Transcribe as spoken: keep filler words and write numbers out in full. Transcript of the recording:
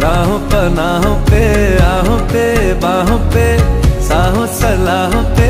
राहों पनाहों पे, आहों पे, बाहों पे, साहों सलाहों पे।